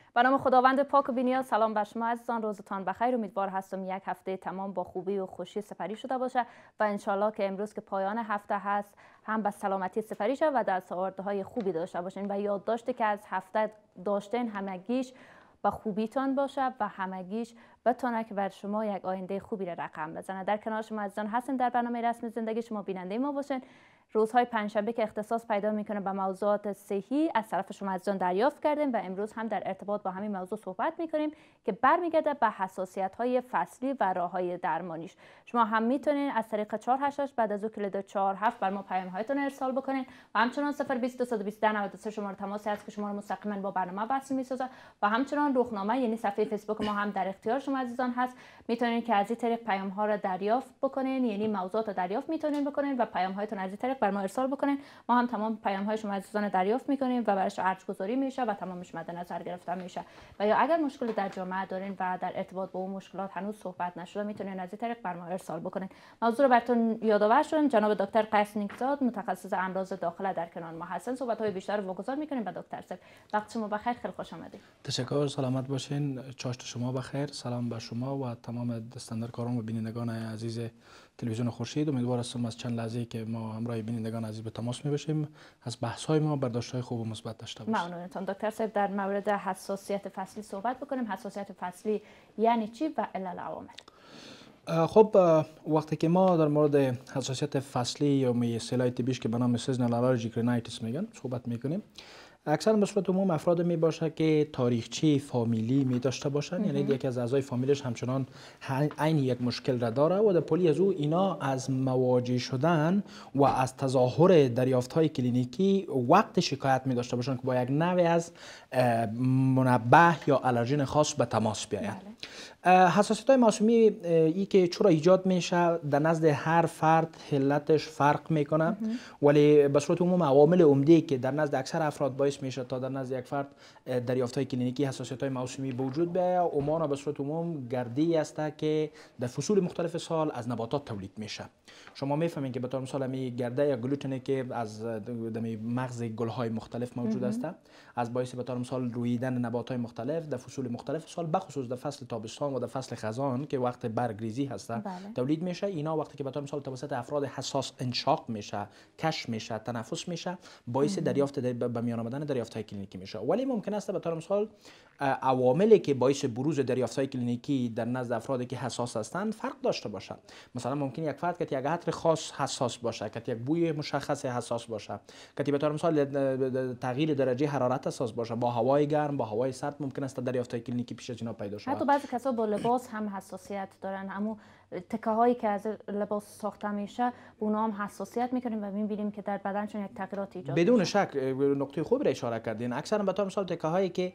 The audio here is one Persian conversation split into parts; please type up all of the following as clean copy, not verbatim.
به نام خداوند پاک و بی‌نیاز، سلام بر شما عزیزان. روزتان بخیر. امیدوار هستم یک هفته تمام با خوبی و خوشی سپری شده باشه و انشالله که امروز که پایان هفته هست هم به سلامتی سپری شد و دستاوردهای خوبی داشته باشین و یادداشتی که از هفته داشتین همگیش به خوبیتان باشه و همگیش بتونه که بر شما یک آینده خوبی را رقم بزنه. در کنار شما عزیزان هستیم در برنامه رسمی زندگی شما، بیننده ما باشین. روزهای پنجشنبه که اختصاص پیدا میکنه به موضوعات صحی از طرف شما عزیزان دریافت کردیم و امروز هم در ارتباط با همین موضوع صحبت میکنیم که برمیگرده به حساسیت های فصلی و راه های درمانیش. شما هم میتونین از طریق 488 بعد از او کلید 47 بر ما پیام هایتون ارسال بکنین و همچنان 020220 شماره تماسی هست که شما رو مستقیما با برنامه وصل میسازه و همچنان رخنامه یعنی صفحه فیسبوک ما هم در اختیار شما عزیزان هست. میتونین که از این طریق پیام ها رو دریافت بکنین، یعنی موضوعات رو دریافت میتونین بکنین و پیام هایتون از این طریق بر ما ارسال بکنین. ما هم تمام پیام های شما عزیزان دریافت میکنیم و براش ارج گذاری میشه و تمامش مد نظر گرفته میشه. و یا اگر مشکلی در جامعه دارین و در ارتباط با اون مشکلات هنوز صحبت نشده، میتونین از این طریق بر ما ارسال بکنین. موضوع رو براتون یادآور شدم. جناب دکتر قیس نیکزاد متخصص امراض داخله در کنار ما هستن. صحبت های بیشتر رو واگذار میکنیم به دکتر صاحب. وقت شما بخیر، خیلی خوش آمدید. تشکر، سلامت باشین. چاشت شما بخیر. سلام به شما و تمام دستاندرکاران و بینندگان عزیز تلویزیون خورشید. امیدوار هستم از چند لحظه که ما همراه بینندگان عزیز به تماس می‌باشیم از بحث‌های ما برداشت‌های خوب و مثبت داشته باشیم. ممنونتون دکتر صاحب. در مورد حساسیت فصلی صحبت بکنیم. حساسیت فصلی یعنی چی و علل عوامل؟ خب وقتی که ما در مورد حساسیت فصلی یا اصطلاح طبیش که به نام سیزنال آلرژیک رینایتیس میگن صحبت میکنیم، اکثر به صورت عموم افراد می باشه که تاریخچه فامیلی می داشته باشن، یعنی یکی از اعضای فامیلش همچنان عین یک مشکل را داره و در پلی از او اینا از مواجه شدن و از تظاهر دریافت های کلینیکی وقت شکایت می داشته باشن که با یک نوع از منبه یا آلرژن خاص به تماس بیاین. حساسیت های موسمی ای که چرا ایجاد میشه در نزد هر فرد علتش فرق میکنه، ولی به صورت عموم عوامل عمده که در نزد اکثر افراد باعث میشه تا در نزد یک فرد دریافت های کلینیکی حساسیت های موسمی به وجود بیاید، عموما به صورت عموم گردی است که در فصول مختلف سال از نباتات تولید میشه. شما میفهمین که به طور مثال می گرده یا گلوتنی که از مغز گل های مختلف موجود است، از باعث به طور مثال رویدن نبات های مختلف در فصول مختلف سال، بخصوص در فصل تابستان و در فصل خزان که وقت برگریزی هست تولید میشه. اینا وقتی که به طور مثال توسط افراد حساس انشاق میشه، کش میشه، تنفس میشه، باعث دریافت به میان آمدن دریافت های کلینیکی میشه. ولی ممکن است به طور مثال عواملی که باعث بروز دریافت های کلینیکی در نزد افرادی که حساس هستند فرق داشته باشند. مثلا ممکن یک فرد که یک عطر خاص حساس باشه، که یک بوی مشخص حساس باشه، که به طور مثال تغییر درجه حرارت حساس باشه، با هوای گرم با هوای سرد ممکن است دریافت های کلینیکی پیش از اینا پیدا شود. حتی بعضی کسا با لباس هم حساسیت دارن، اما تکه هایی که از لباس ساخته میشه اونا هم حساسیت میکنیم و میبینیم که در بدنشون یک تغییرات ایجاد میشه. بدون شک نقطه خوبی را اشاره کردین. اکثرا به طور مثال تکه هایی که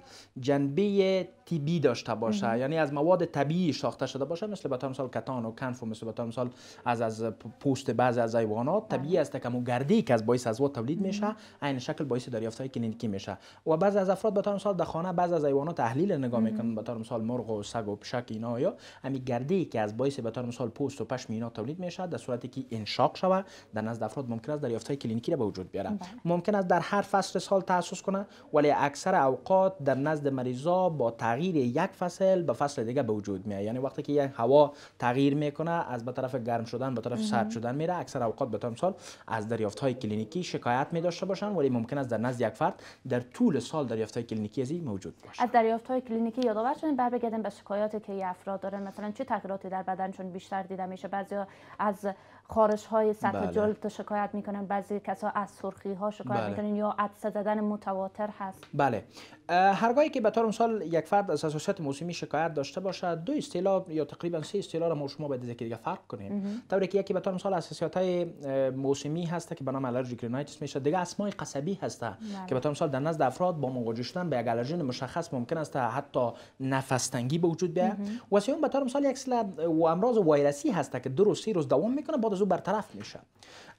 جنبه طبی داشته باشه، یعنی از مواد طبیعی ساخته شده باشه، مثل به طور مثال کتان و کنف و مثل به طور مثال از پوست بعضی از حیوانات، طبیعی است که گردی که از باعث از او تولید میشه عین شکل باعث دریافت های کلینیکی میشه. و بعضی از افراد به طور مثال در خانه بعضی از حیوانات تحلیل نگاه میکنن، به طور مثال مرغ و سگ و پشک اینا، یا همین گردی که از باعث به طور مثال پوست و پشم اینا تولید میشه در صورتی که انشاق شود در نزد افراد ممکن است دریافت های کلینیکی را به وجود بیاره. ممکن است در هر فصل سال تخصص کنه، ولی اکثر اوقات در نزد مریضا با تغییر یک فصل به فصل دیگه به وجود میاد. یعنی وقتی که یک هوا تغییر میکنه از به طرف گرم شدن به طرف سرد شدن میره، اکثر اوقات به طور مثال از دریافت های کلینیکی شکایت می داشته باشن، ولی ممکن است در نزد یک فرد در طول سال دریافت های کلینیکی ازی موجود باشه. از دریافت های کلینیکی یادآور شدین برگردیم به شکایاتی که افراد دارن. مثلا چه تغییراتی در بدنشون بیشتر دیده میشه؟ بعضیا از خارش های سطح جلد شکایت میکنن، بعضی کسا از سرخی ها شکایت میکنن یا عطسه زدن متواتر هست. بله، هرگاهی که به طور مثال یک فرد از حساسیت موسمی شکایت داشته باشه، دو اصطلاح یا تقریبا سه اصطلاح را ما شما باید یکی دیگه فرق کنیم. طوری که یکی به طور مثال حساسیت های موسمی هست که به نام آلرژیک رینایتیس میشه، دیگه اسمای قصبی هست که به طور مثال در نزد افراد با مواجه شدن به یک آلرژن مشخص ممکن است حتی نفس تنگی به وجود بیاید. و سوم به طور مثال یک سلسله امراض ویروسی هست که 2 روز 3 روز دوام میکنه، بعد از او برطرف میشه.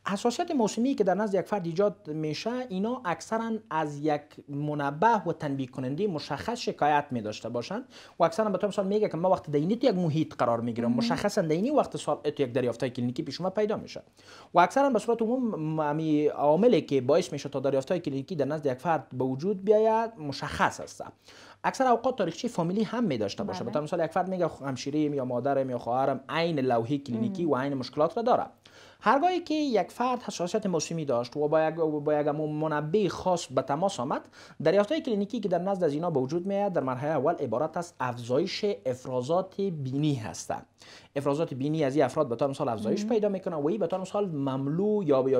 حساسیت موسمی که در نزد یک فرد ایجاد میشه، اینا اکثرا از یک منبه و تنبیه کننده مشخص شکایت می داشته باشند و اکثرا به طور مثال میگه که ما وقت دینی تو یک محیط قرار میگیرم، مشخصا دینی وقت سال تو یک دریافت کلینیکی پیش ما پیدا میشه و اکثرا به صورت عموم امی عاملی که باعث میشه تا دریافت کلینیکی در نزد یک فرد به وجود بیاید مشخص است. اکثر اوقات تاریخچه فامیلی هم می داشته باشه. به طور مثال یک فرد میگه همشیریم یا مادرم یا خواهرم عین لوحه کلینیکی و عین مشکلات را داره. هرگاهی که یک فرد حساسیت موسمی داشت و با یک منبه خاص به تماس آمد، دریافت‌های کلینیکی که در نزد از اینا به وجود میاد در مرحله اول عبارت است افزایش افرازات بینی هستند. افرازات بینی از این افراد به طور مثال افزایش پیدا میکنه و این به طور مثال مملو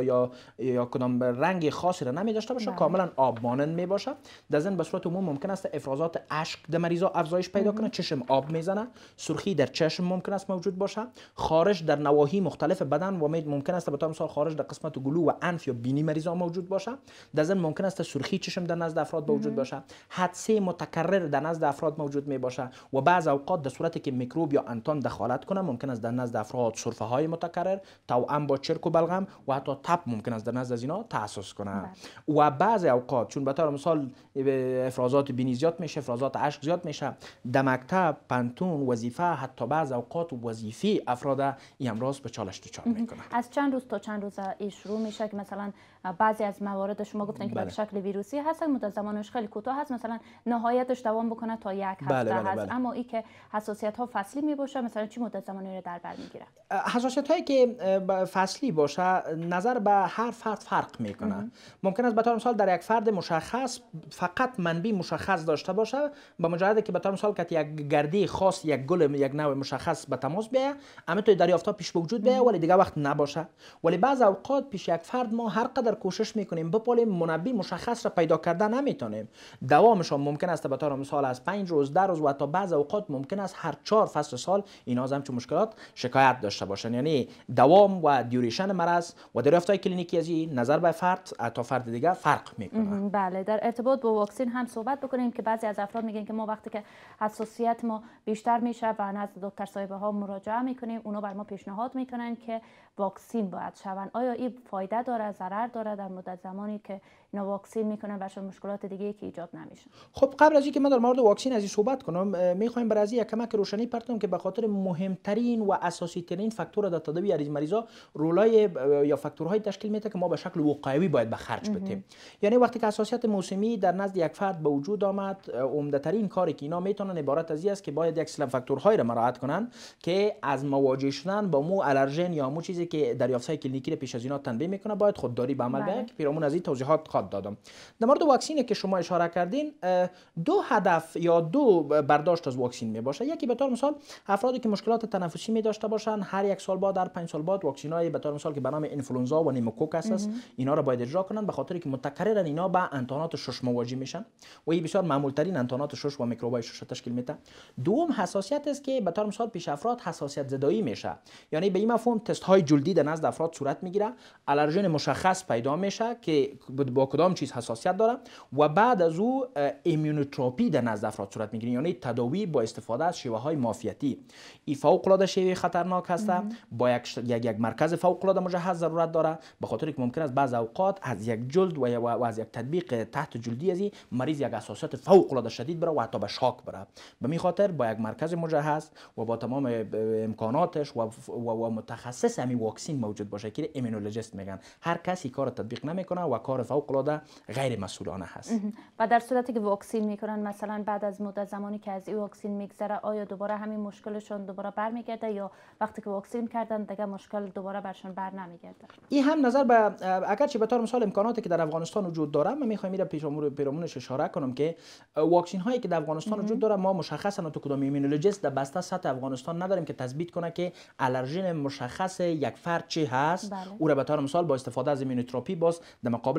یا کدام رنگ خاصی را نمی داشته باشه، کاملا آب مانند می باشه. در ضمن به صورت عموم ممکن است افرازات اشک در مریضا افزایش پیدا کنه، چشم آب میزنه، سرخی در چشم ممکن است موجود باشه، خارش در نواحی مختلف بدن و ممکن است به طور مثال خارج در قسمت گلو و انف یا بینی مریضا موجود باشه. در ضمن ممکن است سرخی چشم در نزد افراد موجود باشه، حدسه متکرر در نزد افراد موجود می باشه و بعض اوقات در صورتی که میکروب یا انتان دخالت کنه ممکن است در نزد افراد سرفه های متکرر، توأم با چرک و بلغم و حتی تب ممکن است در نزد از اینا تأسس کنه. و بعض اوقات چون به طور مثال افرازات بینی زیاد میشه، افرازات اشک زیاد میشه، در مکتب، پانتون، وظیفه، حتی بعض اوقات وظیفه افراد این امراض به چالش دچار میکنه. از چند روز تا چند روز شروع میشه که مثلا بعضی از موارد شما گفتن که به شکل ویروسی هستن، مدت زمانش خیلی کوتاه هست، مثلا نهایتش دوام بکنه تا یک هفته هست. اما این که حساسیت ها فصلی می باشه، مثلا چی مدت زمانی رو در بر میگیره؟ حساسیت هایی که فصلی باشه نظر به هر فرد فرق میکنه. ممکن است به طور مثال در یک فرد مشخص فقط منبع مشخص داشته باشه، با مجرد که به طور مثال که یک گردی خاص، یک گل، یک نوع مشخص به تماس بیاید، اما تو دریافت ها پیش به وجود بیاید ولی دیگه وقت نباشه. ولی بعض اوقات پیش یک فرد ما هر قدر کوشش میکنیم بپالیم منبع مشخص را پیدا کرده نمیتونیم. دوامش ممکن است به طور مثال از 5 روز، 10 روز و تا بعض اوقات ممکن است هر 4 فصل سال اینا از همچون مشکلات شکایت داشته باشن. یعنی دوام و دیوریشن مرض و دریافت‌های کلینیکی از این نظر به فرد تا فرد دیگه فرق میکنه. بله، در ارتباط با واکسن هم صحبت بکنیم که بعضی از افراد میگن که ما وقتی که حساسیت ما بیشتر میشه و نزد دکتر صاحبه ها مراجعه میکنیم، اونا بر ما پیشنهاد میکنن که واکسین باید شون. آیا این فایده داره، ضرر داره در مدت زمانی که اینا واکسین میکنن برشون مشکلات دیگه که ایجاد نمیشه؟ خب قبل از اینکه من در مورد واکسن از این صحبت کنم، میخوایم برای از یک کمک روشنی پرتم که به خاطر مهمترین و اساسی ترین فاکتور در تداوی از مریضا رولای یا فاکتورهای تشکیل میده که ما به شکل وقایوی باید به خرج بدیم. یعنی وقتی که حساسیت موسمی در نزد یک فرد به وجود آمد، عمده ترین کاری که اینا میتونن عبارت از این است که باید یک سلسله فاکتورهای را مراعات کنن که از مواجه شدن با مو الرژن یا مو چیزی که دریافت‌های کلینیکی را پیش از اینا تنبیه میکنه باید خودداری به عمل بیاره که پیرامون از این توضیحات خواهد دادم. در مورد واکسینی که شما اشاره کردین، دو هدف یا دو برداشت از واکسن می باشه. یکی به طور مثال افرادی که مشکلات تنفسی می داشته باشن، هر یک سال بعد، هر 5 سال بعد واکسینای به طور مثال که به نام انفلوئنزا و نیموکوک است، اینا را باید اجرا کنن، به خاطر که متکررا اینا با انتانات شش مواجه میشن و این بسیار معمول ترین انتانات شش و میکروبای شش تشکیل میده. دوم حساسیت است که به طور مثال پیش افراد حساسیت زدایی میشه. یعنی به این مفهوم تست های جلدی در نزد افراد صورت میگیره، الرژن مشخص پیدا میشه که با کدام چیز حساسیت داره و بعد از او ایمونوتراپی در نزد افراد صورت میگیره، یعنی تداوی با استفاده از شیوه های معافیتی. این فوق العاده شیوه خطرناک است، با یک مرکز فوق العاده مجهز ضرورت داره، به خاطر که ممکن است بعض اوقات از یک جلد و از یک تطبیق تحت جلدی از مریض یک حساسیت فوق العاده شدید بره و حتی به شاک بره. به این خاطر با یک مرکز مجهز و با تمام امکاناتش و متخصص همین واکسن موجود باشه که ایمونولوژیست میگن. هر کسی کار تطبیق نمیکنه و کار فوق العاده غیر مسئولانه هست. و در صورتی که واکسن میکنن، مثلا بعد از مدت زمانی که از این واکسن میگذره، آیا دوباره همین مشکلشون دوباره برمیگرده یا وقتی که واکسن کردن دیگه مشکل دوباره برشون بر نمیگرده؟ این هم نظر به اگرچه به طور مثال امکاناتی که در افغانستان وجود داره، من میخوام میره پیرامونش اشاره کنم که واکسن هایی که در افغانستان وجود داره ما مشخصا تو کدام ایمونولوژیست در بسته سطح افغانستان نداریم که تثبیت کنه که الرژن مشخص یک فرد چی هست. او را به طور مثال با استفاده از ایمونوتراپی باز در مقابلش غیر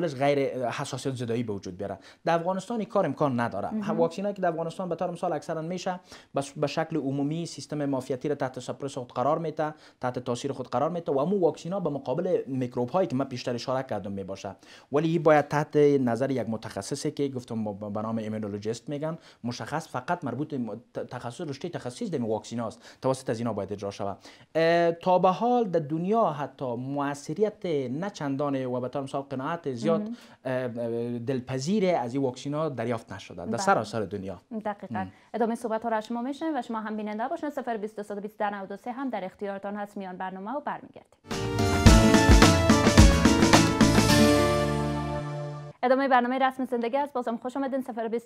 حساسیت زدایی به وجود بیاره. در افغانستان این کار امکان نداره. واکسینایی که در افغانستان به طور مثال اکثرا میشه به شکل عمومی سیستم معافیتی را تحت سپرس خود قرار میده، تحت تاثیر خود قرار میده و امو واکسینا به مقابل میکروب هایی که من پیشتر اشاره کردم میباشه. ولی این باید تحت نظر یک متخصصی که گفتم به نام ایمونولوژیست میگن، مشخص فقط مربوط تخصص رشته تخصصی در واکسیناست توسط از اینا باید اجرا شود. تا به حال در دنیا حتی موثریت نه چندان و به طور مثال قناعت زیاد دلپذیر از این واکسینا دریافت نشده در سراسر دنیا. دقیقاً. ادامه صحبت ها را شما میشنوید و شما هم بیننده باشین. 022 هم در اختیارتان هست. میان برنامه و برمیگردیم. ادامه برنامه رسم زندگی است. بازم خوش آمدین.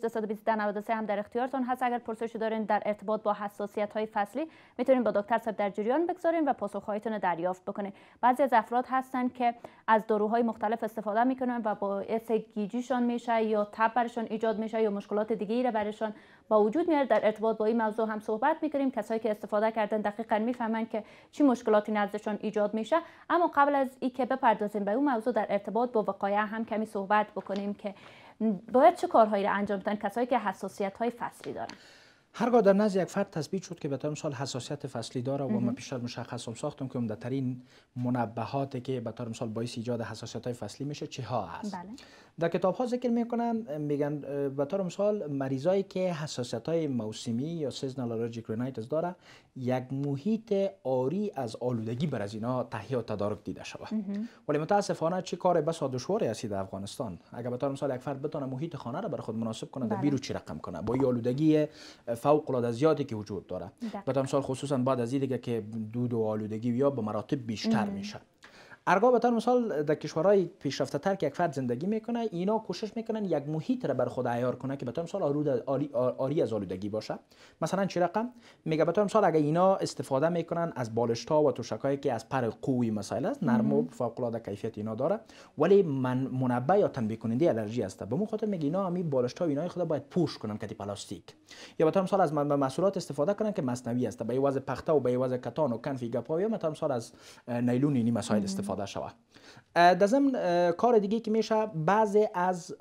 022 هم در اختیارتان هست. اگر پرسشی دارین در ارتباط با حساسیت های فصلی میتونین با دکتر صاحب در جریان بگذارین و پاسخهایتون رو دریافت بکنین. بعضی از افراد هستن که از داروهای مختلف استفاده میکنن و باعث گیجیشان میشه یا تب برشان ایجاد میشه یا مشکلات دیگه‌ای را برشان با وجود میاره. در ارتباط با این موضوع هم صحبت میکنیم. کسایی که استفاده کردن دقیقاً میفهمن که چی مشکلاتی نزدشان ایجاد میشه. اما قبل از اینکه بپردازیم به اون موضوع در ارتباط با وقایع هم کمی صحبت بکنیم که باید چه کارهایی را انجام بدن کسایی که حساسیت های فصلی دارن. هرگاه در نزد یک فرد تثبیت شد که به طور مثال حساسیت فصلی داره و من پیشتر مشخص ساختم که عمده‌ترین منبهاتی که به طور مثال باعث ایجاد حساسیت های فصلی میشه چه ها هست. بله. در کتاب ها ذکر میکنن، میگن به طور مثال مریضایی که حساسیت های موسمی یا سیزنال آلرژیک رینایتس داره یک محیط آری از آلودگی بر از اینا تهیه و تدارک دیده شود. ولی متاسفانه چه کار بسا دشواری است در افغانستان. اگر به طور مثال یک فرد بتونه محیط خانه را برای خود مناسب کنه در بیرو چی رقم کنه با آلودگی فوق العاده زیادی که وجود داره. به طور مثال خصوصا بعد از دیگه که دود و آلودگی یا به مراتب بیشتر میشه. ارگاه به طور مثال در کشورهای پیشرفته تر که یک فرد زندگی میکنه، اینا کوشش میکنن یک محیط را بر خود عیار کنه که به طور مثال آری از آلودگی باشه. مثلا چی رقم میگه؟ به طور مثال اگه اینا استفاده میکنن از بالشتا و تشکایی که از پر قوی مسائل است، نرم و فوق العاده کیفیت اینا داره ولی منبع یا تنبیه کننده آلرژی است. به مو خاطر میگه اینا همین بالشتا و اینا خود باید پوش کنن که پلاستیک یا به طور مثال از محصولات استفاده کنن که مصنوعی است، به واسه پخته و به واسه کتان و کنفی گپا یا به طور مثال از نیلون این مسائل استفاده شود. در ضمن کار دیگه که میشه، بعضی از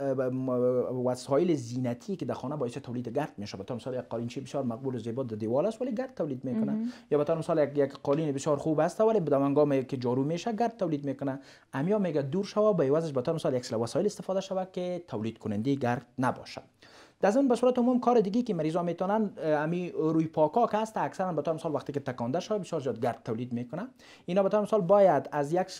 وسایل زینتی که در خانه باعث تولید گرد میشه، به طور مثال یک قالینچی بسیار مقبول و زیبا در دیوار است ولی گرد تولید میکنه، یا به طور مثال یک قالین بسیار خوب است ولی به هنگامی که جارو میشه گرد تولید میکنه. امیا میگه دور شوه به عوضش به طور مثال یک وسایل استفاده شود که تولید کننده گرد نباشه. در ضمن به صورت عموم کار دیگه که مریضا میتونن امی روی پاکا که هست اکثرا به طور مثال وقتی که تکانده شده بسیار زیاد گرد تولید میکنه. اینا به طور مثال باید از یک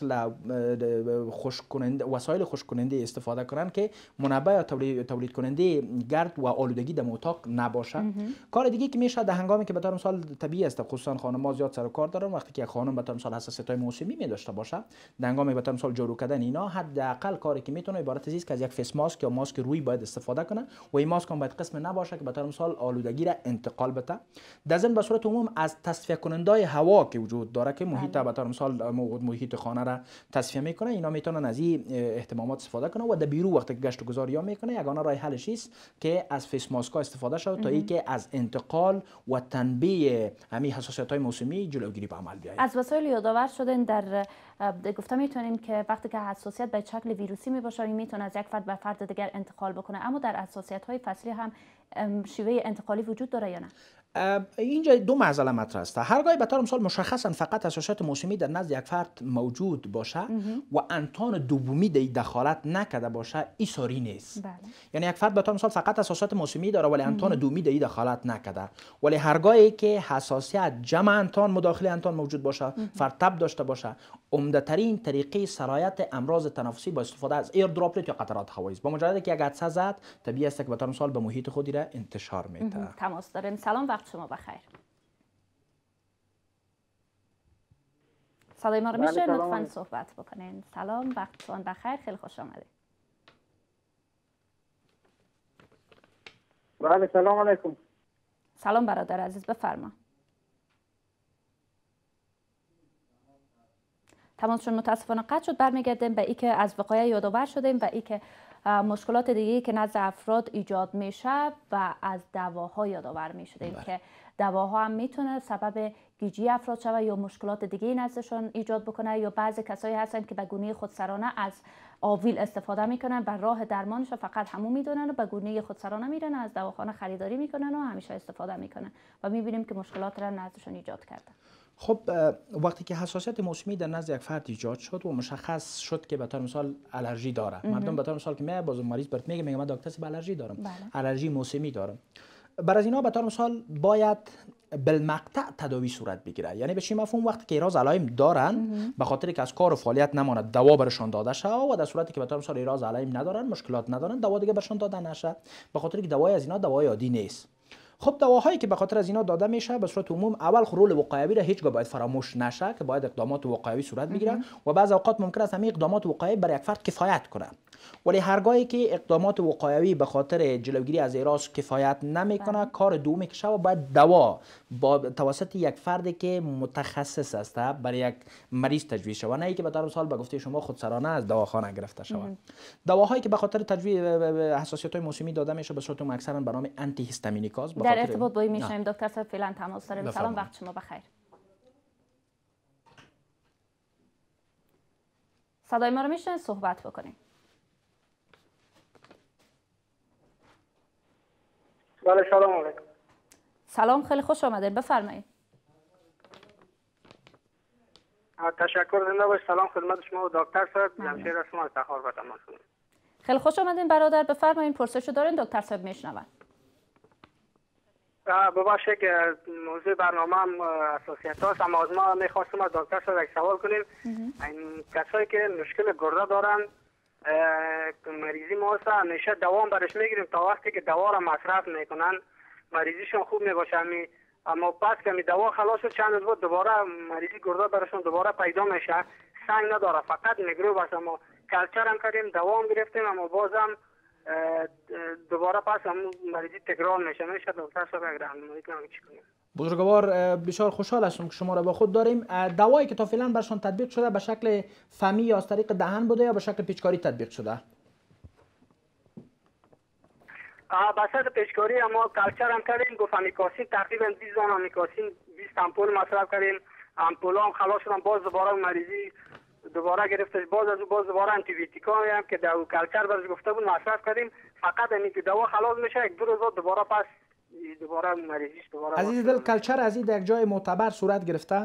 خشک کننده وسایل خشک کننده استفاده کنن که منبع یا تولید کننده گرد و آلودگی در اتاق نباشه. کار دیگه که میشه در هنگامی که به طور مثال طبیعی است، خصوصا خانم‌ها زیاد سر و کار دارن، وقتی که خانم به طور مثال حساسیت‌های موسمی می داشته باشه، در هنگامی به طور مثال جارو کردن اینا حداقل کاری که میتونه عبارت از که از یک فیس ماسک یا ماسک روی باید استفاده کنه و این ماسک باید قسم نباشه که به طور مثال آلودگی را انتقال بده. در ضمن به صورت عموم از تصفیه کننده هوا که وجود داره که محیط به طور مثال محیط خانه را تصفیه میکنه، اینا میتونن از این اهتمامات استفاده کنه و در بیرو وقتی گشت و گذاری میکنه یگانه راه حلش است که از فیس ماسک استفاده شود تا اینکه از انتقال و تنبیه همین حساسیت‌های موسمی جلوگیری به عمل بیاید. از وسایل یادآور شدن در گفتم میتونیم که وقتی که حساسیت به شکل ویروسی میباشه میتونه از یک فرد به فرد دیگر انتقال بکنه، اما در حساسیت‌های فصلی هم شیوه انتقالی وجود داره یا نه؟ اینجا دو معضله مطرح است. هرگاهی به طور مثال مشخصا فقط حساسیت موسمی در نزد یک فرد موجود باشه و انتان دومی در دخالت نکرده باشه، این ساری نیست. بله. یعنی یک فرد به طور مثال فقط حساسیت موسمی داره ولی انتان دومی در دخالت نکرده، ولی هرگاهی که حساسیت جمع انتان مداخل انتان موجود باشه، فرد تب داشته باشه، عمده ترین طریقه سرایت امراض تنفسی با استفاده از ایر دراپلت یا قطرات هوایی است. با مجرد که یک عدسه زد طبیعی است که به طور مثال به محیط خودی را انتشار میده. تماس داریم. سلام، وقت شما بخیر. صدای ما رو میشه لطفاً صحبت بکنین. سلام، وقتتون بخیر، خیلی خوش آمدید. بله، سلام علیکم. سلام برادر عزیز، بفرما. تماسشون متاسفانه قطع شد. برمیگردیم به ای که از وقایع یادآور شدیم و ای که مشکلات دیگه که نزد افراد ایجاد میشه و از دواها یادآور میشدیم که دواها هم میتونه سبب گیجی افراد شوه یا مشکلات دیگه نزدشون ایجاد بکنه، یا بعضی کسایی هستن که به گونه خودسرانه از آویل استفاده میکنن، بر راه درمانش فقط همون میدونن و به گونه خودسرانه میرن از دواخانه خریداری میکنن و همیشه استفاده میکنن و میبینیم که مشکلات را نزدشون ایجاد کرده. خب وقتی که حساسیت موسمی در نزد یک فرد ایجاد شد و مشخص شد که به طور مثال الرژی داره، مردم به طور مثال که میاد باز مریض برات میگه من دکتر الرژی دارم، الرژی موسمی دارم، بر از اینا به طور مثال باید بالمقطع تداوی صورت بگیره. یعنی به چی مفهوم؟ وقتی که ایراز علائم دارن به خاطر که از کار و فعالیت نماند دوا برشان داده شه، و در صورتی که به طور مثال ایراز علائم ندارن، مشکلات ندارن، دوا دیگه برشان داده نشه، به خاطر که دوای از اینا دوای عادی نیست. خب دواهایی که به خاطر از اینا داده میشه به صورت عموم اول رول وقایوی را هیچگاه باید فراموش نشه که باید اقدامات وقایوی صورت بگیره و بعض اوقات ممکن است همین اقدامات وقایوی برای یک فرد کفایت کنه، ولی هرگاهی که اقدامات وقایوی به خاطر جلوگیری از ایراز کفایت نمیکنه، کار دومی که شود باید دوا با توسط یک فردی که متخصص است برای یک مریض تجویز شود، نه اینکه به طور مثال به گفته شما خودسرانه از دواخانه گرفته شود. دواهایی که به خاطر تجویز حساسیت‌های موسمی داده میشه به صورت اکثرا به نام آنتی هیستامینیکاز در ارتباط با این میشیم. دکتر صاحب فعلا تماس داریم. سلام، وقت شما بخیر. صدای ما رو میشنید؟ صحبت بکنیم. بله سلام علیکم. سلام، خیلی خوش آمدید، بفرمایید. تشکر، زنده باش. سلام خدمت شما و دکتر صاحب. جمشید شما از تخار به تماس. خیلی خوش آمدین برادر، بفرمایید پرسشو دارین، دکتر صاحب میشنون. ببخشید که موضوع برنامه هم حساسیت هاست، اما از ما میخواستم از دکتر صاحب یک سوال کنیم. این کسایی که مشکل گرده دارن، مریضی ما هست، همیشه دوام برش میگیریم تا وقتی که دوا را مصرف میکنن مریضیشون خوب میباشه، اما پس که می دوا خلاص شد چند روز بعد دوباره مریضی گرده برشون دوباره پیدا میشه. سنگ نداره، فقط میکروب است. اما کلچر هم کردیم، دوا هم گرفتیم، اما بازم دوباره پس هم مریضی تکرار میشه. دکتر صاحب اگر راهنمایی کنم چی کنیم؟ بزرگوار، بسیار خوشحال هستم که شما را با خود داریم. دوایی که تا فعلا برشان تطبیق شده به شکل فمی یا از طریق دهن بوده یا به شکل پیچکاری تطبیق شده؟ بسیار پیچکاری، اما کلچر هم کردیم، گفت امیکاسین تقریبا 20 دانه امیکاسین 20 امپول مصرف کردیم، امپول هم خلاص شدن، باز دوباره مریضی دوباره گرفتش، باز دوباره آنتی بیوتیکا هم که در کلچر برش گفته بود مصرف کردیم، فقط همین که دوا خلاص میشه یک دو روز دوباره پس دوباره مریضیش دوباره. عزیز دل، کلچر از این یک جای معتبر صورت گرفته؟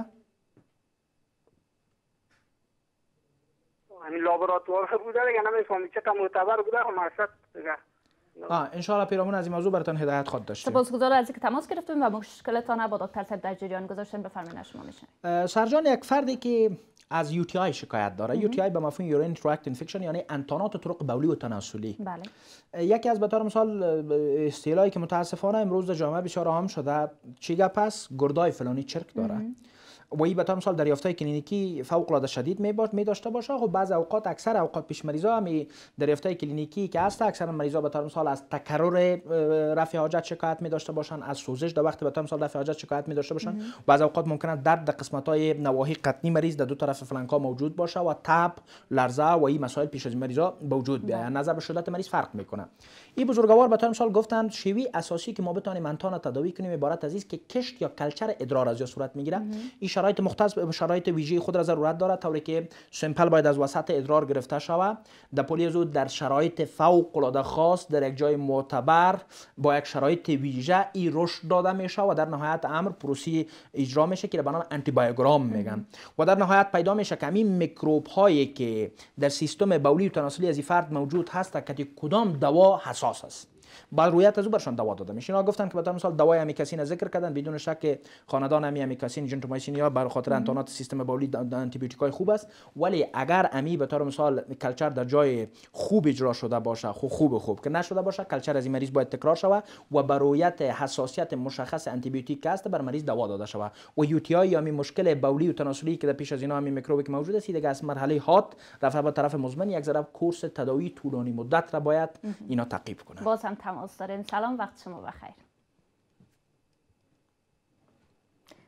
همین لابراتوار بوده دیگه، نمیفهمم چه معتبر بوده و مصرف دیگه. ان شاء الله پیرامون از این موضوع براتون هدایت خواهد داشتیم. سپاسگزارم از اینکه تماس گرفتیم و مشکلتان با دکتر صاحب در جریان گذاشتین. بفرمایید شما میشن. سرجان، یک فردی که از یو تی آی شکایت داره، یو تی آی به مفهوم یورین تراکت انفکشن، یعنی انتانات طرق بولی و تناسلی. بله. یکی از به طور مثال اصطلاحی که متاسفانه امروز در جامعه بسیار عام شده، چی گپ است؟ گردای فلانی چرک داره. و این به طور مثال دریافت‌های کلینیکی فوق العاده شدید می داشته باشه. خب بعض اوقات، اکثر اوقات پیش مریضا هم دریافت‌های کلینیکی که هست، اکثر مریضا به طور مثال از تکرر رفع حاجت شکایت می داشته باشن، از سوزش در وقت به طور مثال رفع حاجت شکایت می داشته باشن. بعض اوقات ممکنه درد در قسمت‌های نواحی قطنی مریض در دو طرف فلنک‌ها موجود باشه و تب، لرزه و این مسائل پیش از مریضا به وجود بیاید. نظر به شدت مریض فرق میکنه. این بزرگوار به طور مثال گفتن شیوی اساسی که ما بتونیم انتان تداوی کنیم عبارت از است که کشت یا کلچر ادرار از صورت میگیره. این شرایط مختص به شرایط ویژه خود را ضرورت دارد، طوری که سمپل باید از وسط ادرار گرفته شود. در پولیزو در شرایط فوق العاده خاص در یک جای معتبر با یک شرایط ویژه ای رشد داده میشه و در نهایت امر پروسی اجرا میشه که به نام آنتی بایوگرام میگن. و در نهایت پیدا میشه که این میکروب هایی که در سیستم بولی و تناسلی از این فرد موجود هست که کدام دوا حساس است، بعد رویت از او برشان دوا داده میشه. اینا گفتن که به طور مثال دوای امیکاسین ذکر کردن، بدون شک خاندان امیکاسین، جنتومایسین یا برای خاطر انتانات سیستم بولی آنتی بیوتیکای خوب است، ولی اگر امی به طور مثال کلچر در جای خوب اجرا شده باشه، خوب که نشده باشه، کلچر از این مریض باید تکرار شود و بر رویت حساسیت مشخص آنتی بیوتیک است بر مریض دوا داده شود. و یو تی آی یا می مشکل بولی و تناسلی که در پیش از اینا همین میکروبی که موجود است، دیگه از مرحله هات رفع به طرف مزمن، یک ذره کورس تداوی طولانی مدت را باید اینا تعقیب کنه. باز هم تماس داریم. سلام، وقت شما بخیر.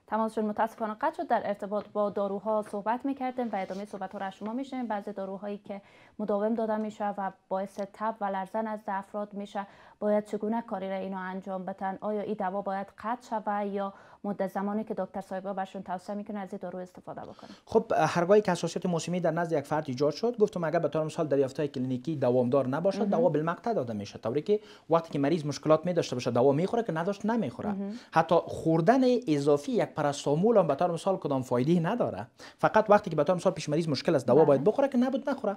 تماسشون متاسفانه قطع شد. در ارتباط با داروها صحبت می‌کردیم و ادامه صحبت‌ها را از شما می‌شنویم. بعضی داروهایی که مداوم داده میشه و باعث تب و لرزه نزد افراد میشه، باید چگونه کاری را اینا انجام بدن؟ آیا این دوا باید قطع شود یا مدت زمانی که دکتر صاحبا برشون توصیه میکنه از این دارو استفاده بکنه؟ خب هرگاهی که حساسیت موسمی در نزد یک فرد ایجاد شد، گفتم اگر به طور مثال دریافت‌های کلینیکی دوامدار نباشد، دوا بالمقطع داده میشه، طوری که وقتی که مریض مشکلات می داشته باشه دوا میخوره، که نداشت نمیخوره. حتی خوردن اضافی یک پاراستامول هم به طور مثال کدام فایده نداره، فقط وقتی که به طور مثال پیش مریض مشکل است دوا باید بخوره، که نبود نخوره.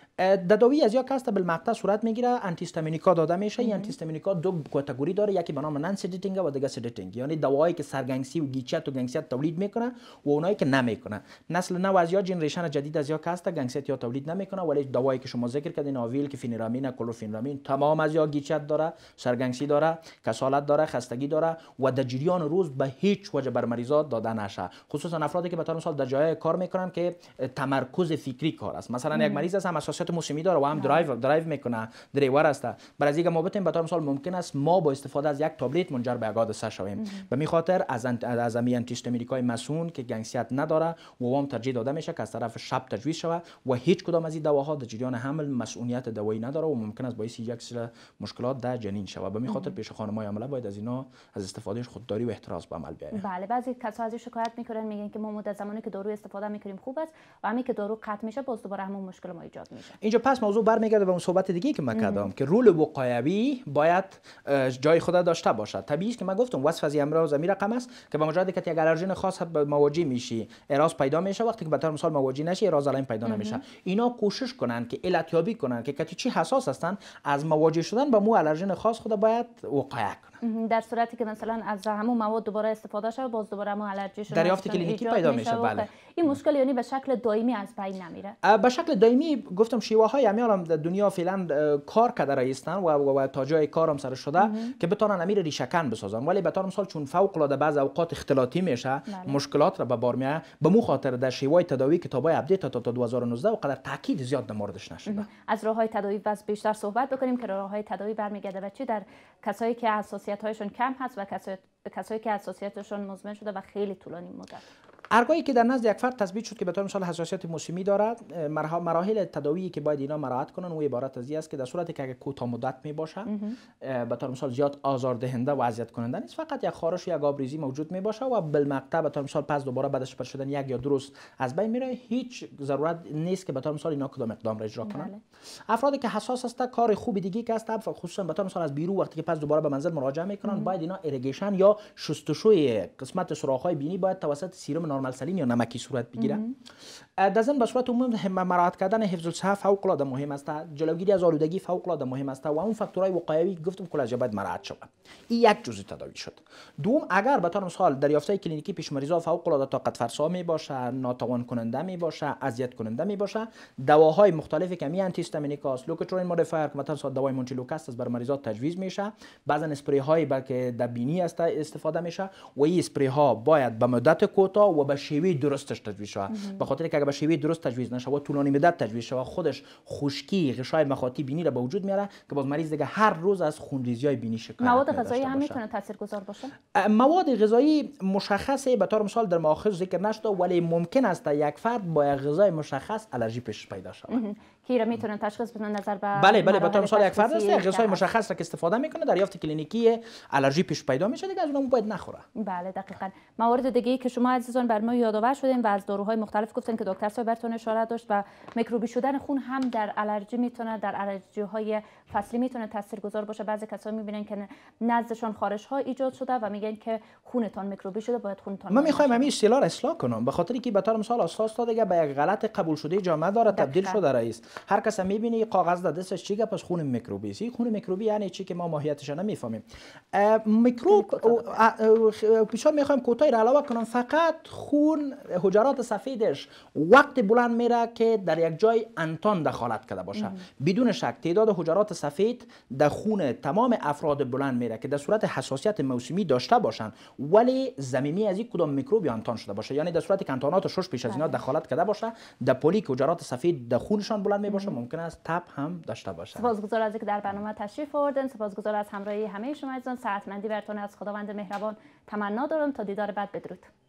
داروی از یا کاستا بالمقطع صورت میگیره، آنتی هیستامینیکا داده میشه. این آنتی هیستامینیکا دو کاتگوری داره، یکی به نام نان سدیتینگ و دیگه سدیتینگ، یعنی دوایی که سرگنگسی و گیچیت و گنگسیت تولید میکنه و اونایی که نمیکنه. نسل نو از یا جنریشن جدید از یا کاستا گنگسیت یا تولید نمیکنه، ولی دوایی که شما ذکر کردین آویل که فینرامین، کلوفینرامین، تمام از یا گیچیت داره، سرگنگسی داره، کسالت داره، خستگی داره و در جریان روز به هیچ وجه بر مریضات داده نشه، خصوصا افرادی که به طور مثال در جای کار میکنن که تمرکز فکری کار است. مثلا یک مریض است هم حساسیت موسمی داره و هم درایو میکنه، دریور است، برای از اینکه ما بتیم به طور مثال ممکن است ما با استفاده از یک تابلت منجر به حادثه شویم. به می خاطر از آنتی هیستامینیکای مسون که گنگسیت نداره و هم ترجیح داده میشه که از طرف شب تجویز شود و هیچ کدام از این دواها در جریان حمل مسئولیت دوایی نداره و ممکن است باعث یک سری مشکلات در جنین شود. به می خاطر پیش خانم‌های عامله باید از اینا از استفادهش خودداری و احتراز به عمل بیاید. بله، بعضی کسا از شکایت میکنن، میگن که ما مدت زمانی که دارو استفاده میکنیم خوب است و همین که دارو قطع میشه باز دوباره همون مشکل ما ایجاد میشه. اینجا پس موضوع برمیگرده به اون صحبت دیگه که من کردم که رول وقایوی باید جای خود داشته باشد. طبیعی است که من گفتم وصف از امراض زمین رقم است که به مجرد که یک الرژن خاص مواجه میشی اعراض پیدا میشه، وقتی که به طور مثال مواجه نشی اعراض علائم پیدا نمیشه. اینا کوشش کنن که علت یابی کنن که کتی چی حساس هستن، از مواجه شدن با مو الرژن خاص خود باید وقایه کنن. در صورتی که مثلا از همون مواد دوباره استفاده شه باز دوباره مو الرژی شده دریافت کلینیکی پیدا میشه. بله، این مشکل یعنی به شکل دائمی از بین نمیره. به شکل دائمی گفتم شیوه های امیالم در دنیا فعلا کار کرده رایستن و تا جای کارم سر شده که بتونن امیر ریشه‌کن بسازن، ولی به طور مثال چون فوق العاده بعض اوقات اختلاطی میشه مشکلات را به بار میاره، به مو خاطر در شیوه تداوی کتابای اپدیت تا 2019 و قدر تاکید زیاد در موردش نشده. از راههای تداوی بس بیشتر صحبت بکنیم که راههای تداوی برمیگرده به چی در کسایی که حساسیت هایشون کم هست و کسایی که حساسیتشون مزمن شده و خیلی طولانی مدت. هرگاهی که در نزد یک فرد تثبیت شد که به طور مثال حساسیت موسمی دارد، مراحل تداوی که باید اینا مراعات کنن و عبارت از این است که در صورتی که اگه کوتاه مدت می باشه به طور مثال زیاد آزاردهنده و اذیت کننده نیست، فقط یک خارش یا آبریزی موجود می باشه و بالمقطع به طور مثال پس دوباره بعدش پر شدن یک یا دو روز از بین میره، هیچ ضرورت نیست که به طور مثال اینا کدام اقدام را اجرا کنن. افرادی که حساس هستند کار خوبی دیگه که است، خصوصا به طور مثال از بیرون وقتی که پس دوباره به منزل مراجعه میکنن باید اینا ایریگیشن یا شستشوی قسمت سوراخ‌های بینی باید توسط سیروم نورمال سالین یا نمکی صورت بگیره. در ضمن به صورت عمومی مراعات کردن حفظ الصحه فوق العاده مهم است، جلوگیری از آلودگی فوق العاده مهم است و اون فاکتورهای وقایوی گفتم کل از باید مراعات شود. این یک جزء تداوی شد. دوم، اگر به طور مثال دریافت‌های کلینیکی پیش مریضا فوق العاده طاقت فرسا می باشه، ناتوان کننده می باشه، اذیت کننده می باشه، دواهای مختلفی که آنتی هیستامینیکاس، لوکوترین مودیفایر که مثلا دوای مونچیلوکاست است بر مریضات تجویز میشه، بعضن اسپری های بلکه در بینی است استفاده میشه و این اسپری ها باید به مدت کوتاه و به شیوه درستش تجویز شود. به خاطر که اگر به شیوه درست تجویز نشه و طولانی مدت تجویز شه خودش خشکی غشای مخاطی بینی را به وجود میاره که باز مریض دیگه هر روز از خونریزی‌های بینی شکایت مواد غذایی هم میتونه تاثیرگذار باشه. مواد غذایی مشخصه به طور مثال در مؤخر ذکر نشده، ولی ممکن است یک فرد با یک غذای مشخص الرژی پیش پیدا شود. کی را میتونن تشخیص بدن نظر به بله به طور مثال یک فرد است یک غذای مشخص را که استفاده میکنه دریافت کلینیکی الرژی پیش پیدا میشه دیگه از اونم باید نخوره. بله دقیقاً. موارد دیگه که شما عزیزان بر ما یادآور شدین و از داروهای مختلف گفتن که دکتر صاحب براتون اشاره داشت و میکروبی شدن خون هم در الرژی میتونه در الرژی های فصلی میتونه تاثیرگذار باشه. بعضی کسا میبینن که نزدشان خارش ها ایجاد شده و میگن که خونتان میکروبی شده، باید خونتان ما میخوایم همین اصطلاح را اصلاح کنم به خاطری که به طور مثال اساس دیگه به یک غلط قبول شده جامعه داره تبدیل شده رئیس. هر کس میبینه کاغذ در دستش چی پس خون میکروبی است. خون میکروبی یعنی چی که ما ماهیتش نمیفهمیم. میکروب پیشا میخوایم کوتاه را علاوه کنم، فقط خون حجرات سفیدش وقت بلند میره که در یک جای انتان دخالت کرده باشه. بدون شک تعداد حجرات سفید در خون تمام افراد بلند میره که در صورت حساسیت موسمی داشته باشن ولی ضمیمی از یک کدام میکروب انتان شده باشه، یعنی در صورتی که انتانات شش پیش از اینا دخالت کرده باشه در پولی که حجرات سفید در خونشان بلند می باشه ممکن است تب هم داشته باشه. سپاسگزار از اینکه در برنامه تشریف آوردین، سپاسگزار از همراهی همه شما عزیزان. صحتمندی براتون از خداوند مهربان تمنا دارم. تا دیدار بعد، بدرود.